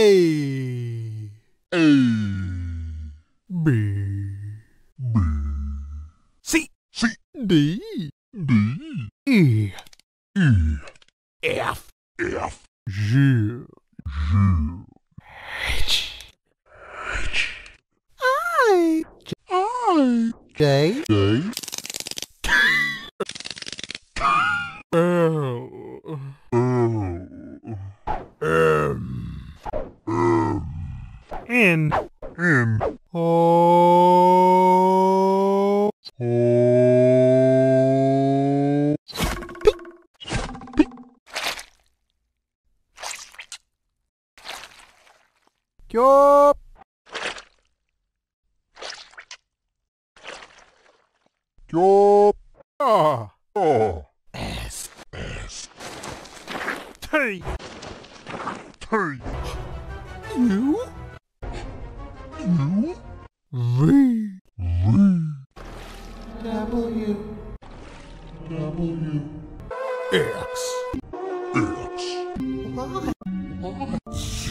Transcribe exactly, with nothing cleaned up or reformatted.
A. A. B. B. C. C. D. D. E. E. F. F. G. G. H. H. I. I. J. J. L. L. M. M. N. N. O. O. Q. Q. R. R. S. S. T. T. U. U. V. V. W. W. X. X. Y. Y.